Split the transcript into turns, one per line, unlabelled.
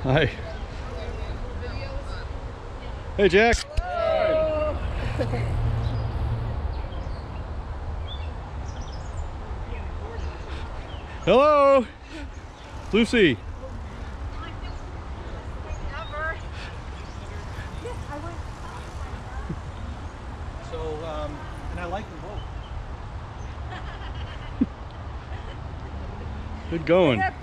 Hi. Hey, Jack. Hello, Lucy.
So, and I like them both.
Good going.